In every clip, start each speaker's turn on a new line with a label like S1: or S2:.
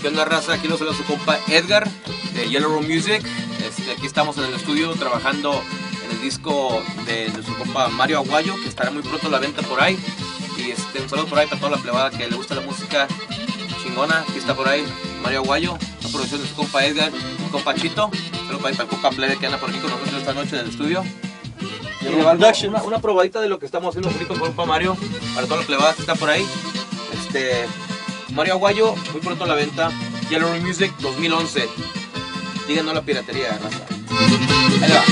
S1: ¿Qué onda, raza? Aquí los saluda su compa Edgar de Yellow Room Music. Aquí estamos en el estudio trabajando en el disco de su compa Mario Aguayo, que estará muy pronto a la venta por ahí. Y un saludo por ahí para toda la plebada que le gusta la música chingona. Aquí está por ahí Mario Aguayo, la producción de su compa Edgar, su compa Chito. Saludo para el compa plebe que anda por aquí con nosotros esta noche en el estudio. Y una probadita de lo que estamos haciendo con compa Mario, para toda la plebada que está por ahí. Mario Aguayo, muy pronto a la venta. Yellow Room Music 2011. Díganos la piratería, raza. Ahí va.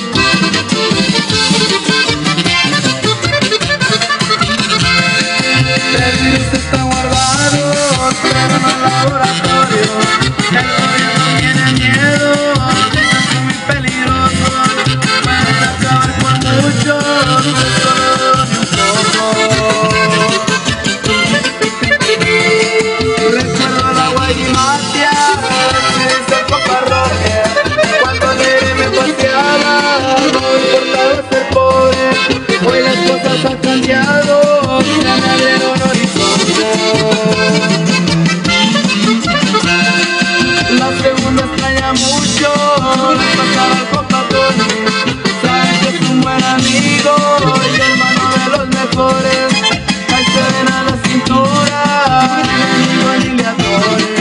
S2: El virus está guardado, pero no en laboratorio. El gobierno tiene miedo, es muy peligroso. Pueden acabar con muchos, solo de un poco. Recuerdo la guayimatia, que dice el Copa Roger. Cuando me paseaba, no importaba ser pobre. Hoy las cosas han cambiado, ya me abrieron horizontes. La segunda extraña mucho, le pasaba al Copa Tony. Sabe que es un buen amigo y hermano de los mejores. Ahí se ven a la cintura, enemigo ni le adore.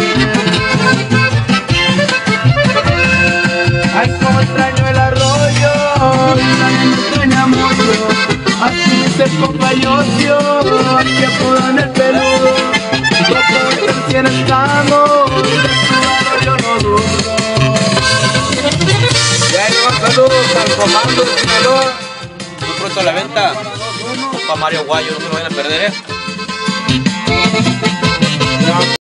S2: Ay, como extraño el arroyo, y también me extraña mucho. Así dice el compa Yocio, aquí apodan el peludo. Todos recién estamos, de su lado yo no dudo.
S1: Y ahí va, saludos al comando de Sinaloa. Muy pronto a la venta. Compa Mario Aguayo, no se lo vayan a perder,